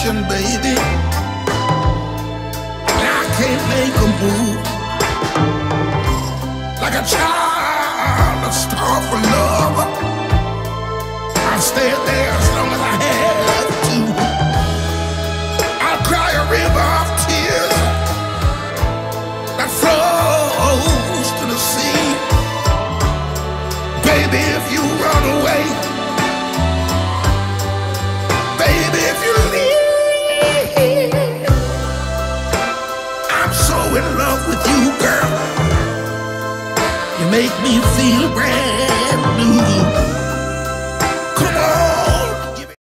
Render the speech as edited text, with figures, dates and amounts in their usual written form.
affection, baby. And I can't make a move. Like a child, a star for love. I'll stay there as long as I have to. I'll cry a river of tears that flows to the sea. Baby, if you run away, baby, if you leave, I'm so in love with you, girl. You make me feel brand